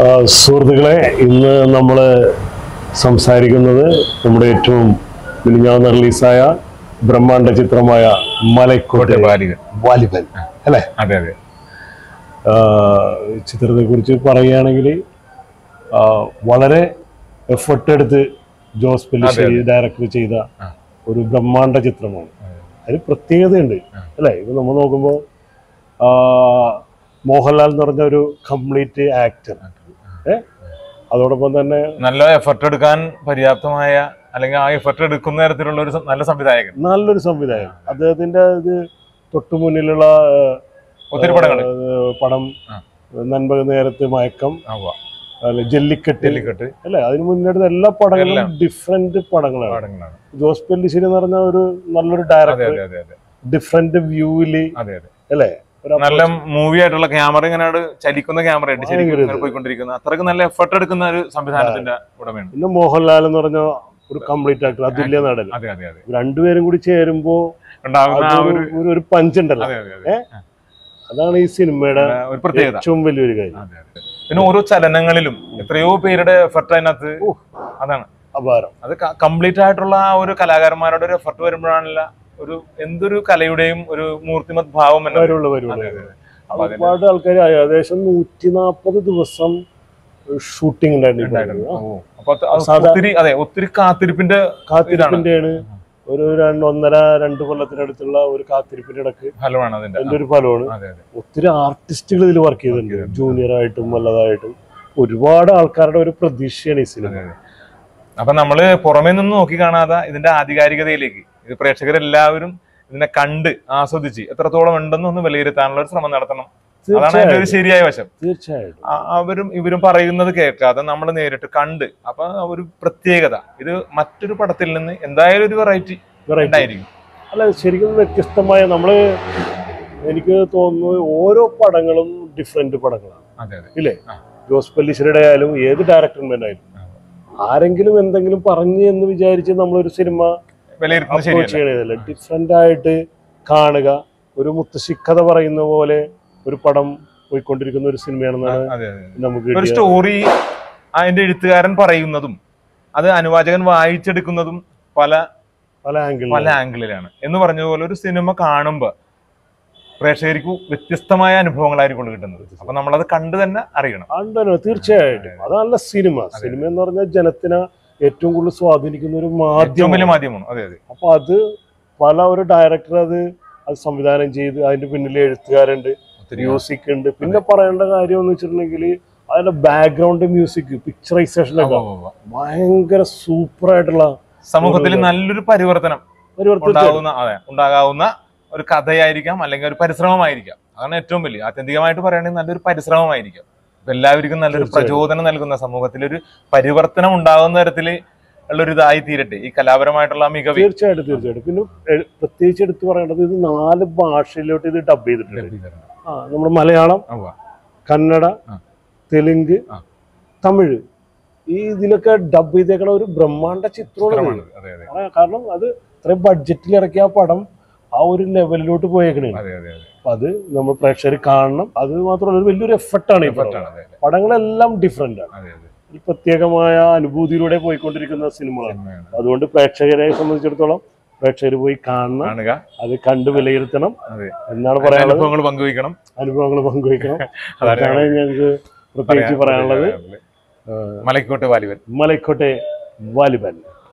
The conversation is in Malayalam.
സുഹൃത്തുക്കളെ, ഇന്ന് നമ്മൾ സംസാരിക്കുന്നത് നമ്മുടെ ഏറ്റവും മിനിഞ്ഞാന്ന് റിലീസായ ബ്രഹ്മാണ്ഡ ചിത്രമായ മലൈക്കോട്ടെ വാലിബൻ അല്ലേ? അതെ അതെ. ചിത്രത്തെ കുറിച്ച് പറയുകയാണെങ്കിൽ വളരെ എഫർട്ട് എടുത്ത് ജോസ് പെല്ലിശ്ശേരി ഡയറക്ടർ ചെയ്ത ഒരു ബ്രഹ്മാണ്ഡ ചിത്രമാണ്. അതിന് പ്രത്യേകതയുണ്ട് അല്ലേ? ഇപ്പൊ നമ്മൾ നോക്കുമ്പോൾ മോഹൻലാൽ എന്ന് പറഞ്ഞ ഒരു കംപ്ലീറ്റ് ആക്ടർ, അതോടൊപ്പം തന്നെ നല്ല എഫർട്ട് എടുക്കാൻ പര്യാപ്തമായ അല്ലെങ്കിൽ ആ എഫർട്ട് എടുക്കുന്ന തരത്തിലുള്ള ഒരു നല്ലൊരു സംവിധായകൻ. അദ്ദേഹത്തിന്റെ ഇത് തൊട്ടു മുന്നിലുള്ള പടം നൻപക നേരത്ത് മയക്കം, ജല്ലിക്കെട്ട് അല്ലെ, അതിന് മുന്നേടുന്ന എല്ലാ പടങ്ങളും ഡിഫറെന്റ് പടങ്ങളാണ്. ജോസ് പെല്ലിശ്ശേരി എന്ന് പറഞ്ഞ ഒരു നല്ലൊരു ഡയറക്ടർ, ഡിഫറെന്റ് വ്യൂവില് അല്ലെ, നല്ല മൂവി ആയിട്ടുള്ള ക്യാമറ, ഇങ്ങനെ ചലിക്കുന്ന ക്യാമറ പോയിക്കൊണ്ടിരിക്കുന്ന അത്രക്ക് നല്ല എഫർട്ട് എടുക്കുന്ന ഒരു സംവിധാനത്തിന്റെ ഉടമയാണ്. പിന്നെ മോഹൻലാൽ എന്ന് പറഞ്ഞ ഒരു കംപ്ലീറ്റ് ആക്ടർ, അതുല്യ നടൻ. രണ്ടുപേരും കൂടി ചേരുമ്പോ ഒരു പഞ്ചുണ്ടല്ലോ, അതാണ് ഈ സിനിമയുടെ ഒരു പ്രത്യേകത, ഏറ്റവും വലിയൊരു കാര്യം. പിന്നെ ഓരോ ചലനങ്ങളിലും എത്രയോ പേരുടെ എഫർട്ട് അതിനകത്ത്, അതാണ് അപാരം. അത് കംപ്ലീറ്റ് ആയിട്ടുള്ള ആ ഒരു കലാകാരന്മാരുടെ ഒരു എഫർട്ട് വരുമ്പോഴാണല്ല ഒരു എന്തൊരു കലയുടെയും ഒരു മൂർത്തിമത് ഭാവം ഒരുപാട് ആൾക്കാർ ഏകദേശം 140 ദിവസം ഷൂട്ടിംഗ് ഉണ്ടായിരുന്നു. ഒത്തിരി കാത്തിരിപ്പിന്റെയാണ്. ഒരു 1.5-2 കൊല്ലത്തിനടുത്തുള്ള ഒരു കാത്തിരിപ്പിന്റെ ഇടക്ക് അതിന്റെ ഒരു ഫലമാണ്. ഒത്തിരി ആർട്ടിസ്റ്റുകൾ ഇതിൽ വർക്ക് ചെയ്തിട്ടുണ്ട്, ജൂനിയർ ആയിട്ടും വല്ലതായിട്ടും. ഒരുപാട് ആൾക്കാരുടെ ഒരു പ്രതീക്ഷയാണ് ഈ സിനിമ. അപ്പൊ നമ്മള് പുറമേ നിന്ന് നോക്കി കാണാതെ ഇതിന്റെ ആധികാരികതയിലേക്ക് ഇത് പ്രേക്ഷകരെല്ലാവരും ഇതിനെ കണ്ട് ആസ്വദിച്ച് എത്രത്തോളം ഉണ്ടെന്നൊന്ന് വിലയിരുത്താനുള്ള ഒരു ശ്രമം നടത്തണം. അതാണ് അതിന്റെ ഒരു ശരിയായ വശം. തീർച്ചയായിട്ടും ഇവരും പറയുന്നത് കേൾക്കാതെ നമ്മൾ നേരിട്ട് കണ്ട്, അപ്പൊ ഒരു പ്രത്യേകത, ഇത് മറ്റൊരു പടത്തിൽ നിന്ന് എന്തായാലും ഒരു വെറൈറ്റി ആയിരിക്കും. അല്ല, ശരിക്കും വ്യത്യസ്തമായ, എനിക്ക് തോന്നുന്നു ഓരോ പടങ്ങളും ഡിഫറെന്റ് പടങ്ങളാണ് ഇല്ലേ? ജോസ് പെല്ലിശ്ശേരിയുടെ ആയാലും ഏത് ഡയറക്ടർമാരുടെ ആയാലും ആരെങ്കിലും എന്തെങ്കിലും പറഞ്ഞു എന്ന് വിചാരിച്ച് നമ്മളൊരു സിനിമ ചെയ്യണതല്ല. ഡിഫറെന്റ് ആയിട്ട് കാണുക. ഒരു മുത്തശ്ശിക്കഥ പറയുന്ന പോലെ ഒരു പടം പോയിക്കൊണ്ടിരിക്കുന്ന ഒരു സിനിമയാണെന്നാണ് നമുക്ക് ഒരു സ്റ്റോറി അതിന്റെ എഴുത്തുകാരൻ പറയുന്നതും അത് അനുവാചകൻ വായിച്ചെടുക്കുന്നതും പല ആംഗിളിലാണ് എന്ന് പറഞ്ഞതുപോലെ ഒരു സിനിമ കാണുമ്പോൾ പ്രേക്ഷകർക്ക് വ്യത്യസ്തമായ അനുഭവങ്ങളായിരിക്കും കിട്ടുന്നത്. അപ്പൊ നമ്മളത് കണ്ടു തന്നെ അറിയണം. തീർച്ചയായിട്ടും അതല്ല സിനിമ എന്ന് പറഞ്ഞാൽ ജനത്തിനെ ഏറ്റവും കൂടുതൽ സ്വാധീനിക്കുന്ന ഒരു മാധ്യമമാണ്. അപ്പൊ അത് ഒരു ഡയറക്ടർ അത് സംവിധാനം ചെയ്ത് അതിന്റെ പിന്നിൽ എഴുത്തുകാരുണ്ട്, മ്യൂസിക് ഉണ്ട്. പിന്നെ പറയേണ്ട കാര്യം എന്ന് വെച്ചിട്ടുണ്ടെങ്കിൽ അതിന്റെ ബാക്ക്ഗ്രൗണ്ട് മ്യൂസിക്, പിക്ചറൈസേഷൻ ഒക്കെ ഭയങ്കര സൂപ്പർ ആയിട്ടുള്ള, സമൂഹത്തിൽ നല്ലൊരു പരിവർത്തനം ഉണ്ടാകാവുന്ന ഒരു കഥയായിരിക്കാം, അല്ലെങ്കിൽ ഒരു പരിശ്രമമായിരിക്കാം. അതാണ് ഏറ്റവും വലിയ, ആത്യന്തികമായിട്ട് പറയുകയാണെങ്കിൽ നല്ലൊരു പരിശ്രമമായിരിക്കാം. എല്ലാവർക്കും നല്ലൊരു പ്രചോദനം നൽകുന്ന, സമൂഹത്തിലൊരു പരിവർത്തനം ഉണ്ടാകുന്ന തരത്തിൽ ഉള്ളൊരു ഇതായി തീരട്ടെ ഈ കലാപരമായിട്ടുള്ള മികവ്. തീർച്ചയായിട്ടും. പിന്നെ പ്രത്യേകിച്ച് എടുത്തു പറയേണ്ടത്, ഇത് 4 ഭാഷയിലോട്ട് ഇത് ഡബ് ചെയ്തിട്ടുണ്ട്. നമ്മുടെ മലയാളം, കന്നഡ, തെലുങ്ക്, തമിഴ്, ഇതിലൊക്കെ ഡബ് ചെയ്തേക്കണ ഒരു ബ്രഹ്മാണ്ഡ ചിത്രമാണ്. കാരണം അത് ഇത്രയും ബഡ്ജറ്റിൽ ഇറക്കിയ പടം ആ ഒരു ലെവലിലോട്ട് പോയേക്കണേ. അപ്പൊ അത് നമ്മൾ പ്രേക്ഷകർ കാണണം. അത് മാത്രമല്ല, ഒരു വലിയൊരു എഫർട്ടാണ് ഈ പടങ്ങളെല്ലാം ഡിഫറെന്റ് ആണ്. ഒരു പ്രത്യേകമായ അനുഭൂതിയിലൂടെ പോയിക്കൊണ്ടിരിക്കുന്ന സിനിമകളാണ്. അതുകൊണ്ട് പ്രേക്ഷകരെ സംബന്ധിച്ചിടത്തോളം പ്രേക്ഷകർ പോയി കാണണം, അത് കണ്ട് വിലയിരുത്തണം എന്നാണ് പറയാനുള്ളത്. അനുഭവങ്ങൾ പങ്കുവയ്ക്കണം അതാണ് ഞങ്ങൾക്ക് പ്രത്യേകിച്ച് പറയാനുള്ളത്. മലൈക്കോട്ടെ വാലിബൻ.